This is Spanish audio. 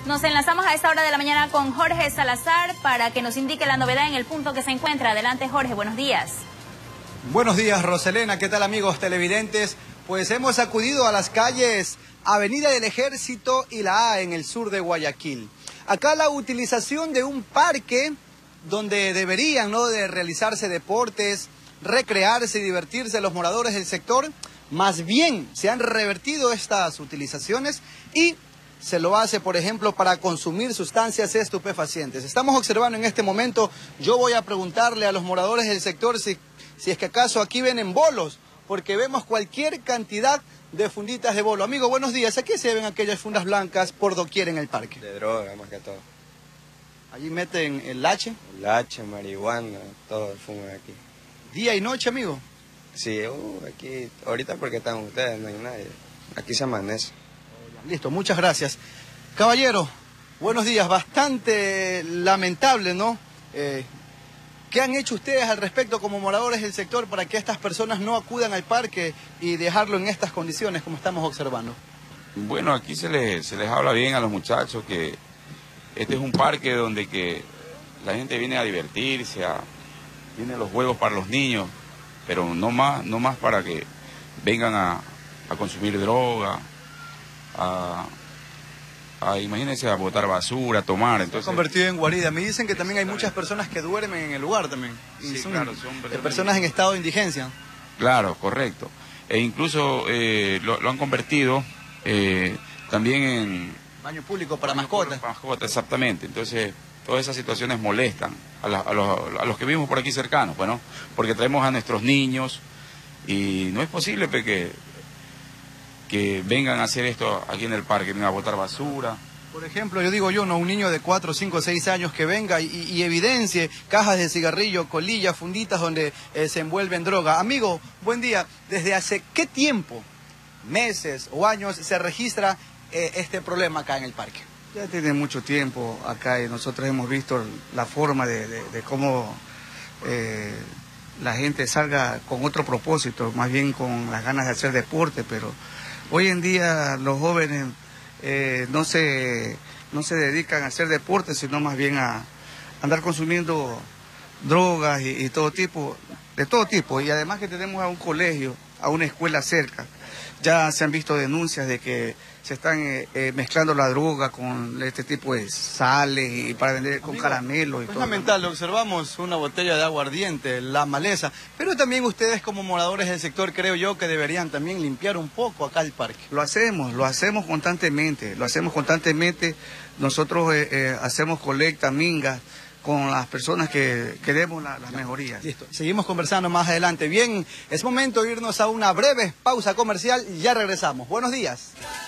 Nos enlazamos a esta hora de la mañana con Jorge Salazar para que nos indique la novedad en el punto que se encuentra. Adelante, Jorge, buenos días. Buenos días, Roselena. ¿Qué tal, amigos televidentes? Pues hemos acudido a las calles Avenida del Ejército y la A en el sur de Guayaquil. Acá la utilización de un parque donde deberían, ¿no?, de realizarse deportes, recrearse y divertirse los moradores del sector, más bien se han revertido estas utilizaciones y se lo hace, por ejemplo, para consumir sustancias estupefacientes. Estamos observando en este momento, yo voy a preguntarle a los moradores del sector si es que acaso aquí venden bolos, porque vemos cualquier cantidad de funditas de bolo. Amigo, buenos días. ¿A qué se ven aquellas fundas blancas por doquier en el parque? De droga, más que todo. Allí meten el lache. El hache, marihuana, todo fuman aquí. ¿Día y noche, amigo? Sí, aquí, ahorita porque están ustedes, no hay nadie. Aquí se amanece. Listo, muchas gracias. Caballero, buenos días. Bastante lamentable, ¿no? ¿Qué han hecho ustedes al respecto como moradores del sector para que estas personas no acudan al parque y dejarlo en estas condiciones como estamos observando? Bueno, aquí se les habla bien a los muchachos que este es un parque donde que la gente viene a divertirse, vienen los juegos para los niños, pero no más para que vengan a consumir droga, imagínense, a botar basura, a tomar. Entonces, se ha convertido en guarida. Me dicen que también hay muchas personas que duermen en el lugar también. Y sí, son, claro, son personas en estado de indigencia. Claro, correcto. E incluso lo han convertido también en baño público para mascotas. Para mascotas, exactamente. Entonces, todas esas situaciones molestan a los que vivimos por aquí cercanos, bueno, porque traemos a nuestros niños y no es posible que vengan a hacer esto aquí en el parque, vengan a botar basura. Por ejemplo, un niño de 4, 5, 6 años que venga y evidencie cajas de cigarrillo, colillas, funditas donde se envuelven droga. Amigo, buen día. ¿Desde hace qué tiempo, meses o años, se registra este problema acá en el parque? Ya tiene mucho tiempo acá y nosotros hemos visto la forma de cómo la gente salga con otro propósito, más bien con las ganas de hacer deporte, pero hoy en día los jóvenes no se dedican a hacer deporte, sino más bien a andar consumiendo drogas y de todo tipo. Y además que tenemos a un colegio, a una escuela cerca. Ya se han visto denuncias de que se están mezclando la droga con este tipo de sales y para vender con caramelos y todo. Fundamental, observamos una botella de aguardiente, la maleza, pero también ustedes como moradores del sector creo yo que deberían también limpiar un poco acá el parque. Lo hacemos constantemente, nosotros hacemos colecta, mingas, con las personas que queremos las mejorías. Listo, seguimos conversando más adelante. Bien, es momento de irnos a una breve pausa comercial y ya regresamos. Buenos días.